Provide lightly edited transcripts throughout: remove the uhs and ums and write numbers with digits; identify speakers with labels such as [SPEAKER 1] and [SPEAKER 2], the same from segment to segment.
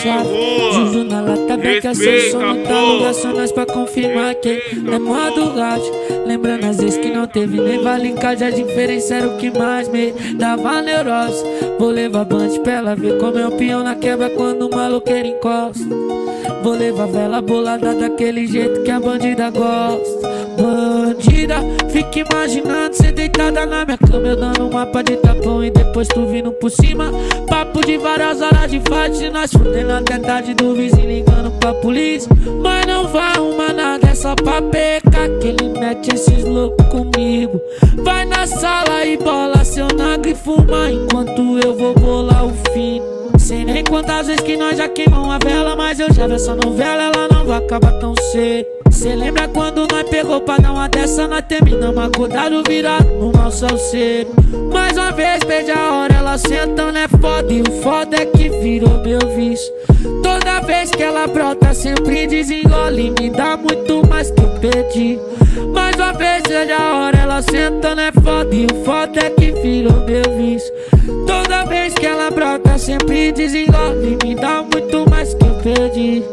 [SPEAKER 1] chave. Juju na lata, beca, acesso no talo. Acionais pra confirmar que é modo rádio. Lembrando às vezes que não teve nem vale em casa. A diferença era o que mais me dava neurose. Vou levar band pra ela ver como é o peão na quebra quando o maloqueiro encosta. Vou levar vela bolada daquele jeito que a bandida gosta. Bandida, fica imaginando cê deitada na minha cama, eu dando um mapa de tapão e depois tu vindo por cima. Papo de várias horas de fight, nós fudendo até tarde do vizinho ligando pra polícia. Mas não vai arrumar nada, é só pra pecar que ele mete esses loucos comigo. Vai na sala e bola seu nago e fuma enquanto eu vou bolar o fim. Sei nem quantas vezes que nós já queimamos a vela, mas eu já vi essa novela, ela não vai acabar tão cedo. Cê lembra quando nós pegou pra dar uma dessa, nós terminamos acordado virado no mau salseiro. Mais uma vez perdi a hora, ela sentando é foda e o foda é que virou meu vício. Toda vez que ela brota sempre desengole, me dá muito mais que eu perdi. Mais uma vez perdi a hora, ela sentando é foda e o foda é que virou meu vício. Toda vez que ela brota sempre desengole, me dá muito mais que eu perdi.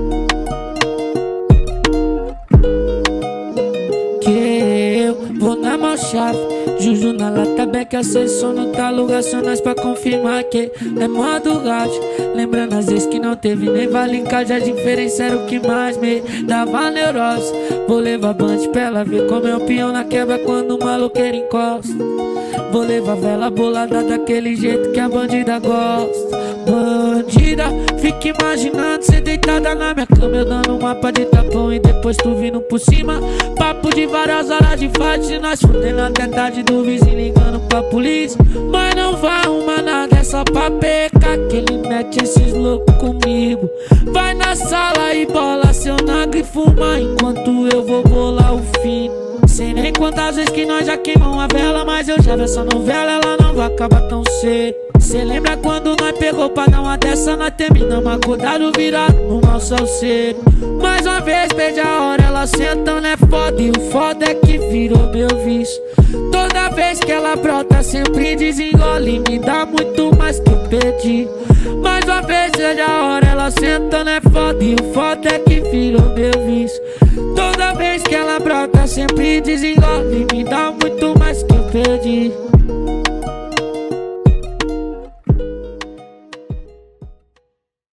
[SPEAKER 1] Que eu vou na mão chave. Juju na lata, beca, acesso no talo. Acionais pra confirmar que é modo rádio. Lembrando às vezes que não teve nem vale em casa. A diferença era o que mais me dava neurose. Vou levar band pra ela ver como é o peão na quebra quando o maloqueiro encosta. Vou levar vela bolada daquele jeito que a bandida gosta. Bandida, fica imaginando cê deitada na minha cama, eu dando um mapa de tapão e depois tu vindo por cima. Papo de várias horas de fight, nós fudendo até tarde do vizinho ligando pra polícia. Mas não vai arrumar nada, é só pra pecar que ele mete esses loucos comigo. Vai na sala e bola seu nago e fuma enquanto eu vou bolar o fim. Sei nem quantas vezes que nós já queimamos a vela, mas eu já vi essa novela, ela não vai acabar tão cedo. Cê lembra quando nós pegou pra dar uma dessa, nós terminamos acordado virado no mau salseiro. Mais uma vez perdi a hora, ela sentando é foda e o foda é que virou meu vício. Toda vez que ela brota sempre desengole, me dá muito mais que eu perdi. Mais uma vez perdi a hora, ela sentando é foda e o foda é que virou meu vício. Toda vez que ela brota sempre desengole, me dá muito mais que eu perdi.